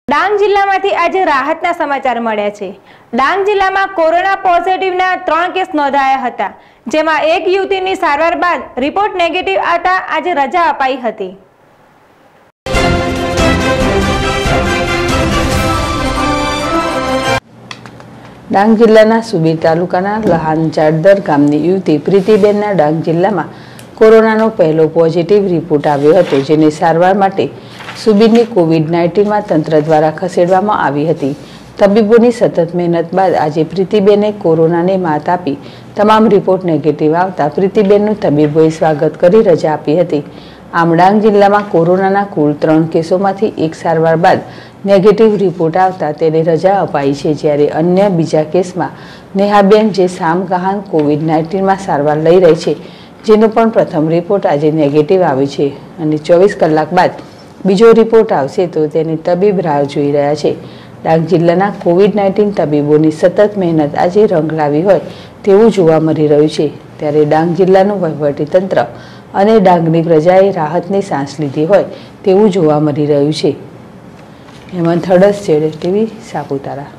ડાંગ જિલ્લામાંથી આજે રાહતના સમાચાર મળ્યા છે। ડાંગ જિલ્લામાં કોરોના પોઝિટિવના 3 કેસ નોંધાયા હતા, જેમાં એક યુવતીની સારવાર બાદ રિપોર્ટ નેગેટિવ આવતા આજે રજા અપાઈ હતી। ડાંગ જિલ્લાના સુબીર તાલુકાના લહાન ચાડદર ગામની યુવતી પ્રીતિબેનના ડાંગ જિલ્લામાં કોરોનાનો પહેલો પોઝિટિવ રિપોર્ટ આવ્યો હતો, જેની સારવાર માટે સુબીરની કોવિડ-19માં તંત્ર દ્વારા ખસેડવામાં આવી હતી। તબીબોની સતત મહેનત બાદ આજે પ્રીતિબેને કોરોનાને માત આપી તમામ રિપોર્ટ નેગેટિવ આવતા પ્રીતિબેનનું તબીબોએ સ્વાગત કરી રજા આપી હતી। આમ ડાંગ જિલ્લામાં કોરોનાના કુલ 3 કેસોમાંથી એક સારવાર બાદ નેગેટિવ રિપોર્ટ આવતા તેને રજા અપાઈ છે, જ્યારે અન્ય બીજા કેસમાં નેહાબેન જે સામગાહાન કોવિડ-19માં સારવાર લઈ રહી છે, જેનો પણ પ્રથમ રિપોર્ટ આજે નેગેટિવ આવ્યો છે અને 24 કલાક બાદ બીજો રિપોર્ટ આવશે તો તેની તબીબ રાહ જોઈ રહ્યા છે। ડાંગ જિલ્લાના કોવિડ-19 તબીબોની સતત મહેનત આજે રંગ લાવી હોય તેવું જોવા મળી રહ્યું છે, ત્યારે ડાંગ જિલ્લાનું વહીવટીતંત્ર અને ડાંગની પ્રજાએ રાહતની સાંસ લીધી હોય તેવું જોવા મળી રહ્યું છે। હેમંત હડસ, ZTV, સાપુતારા।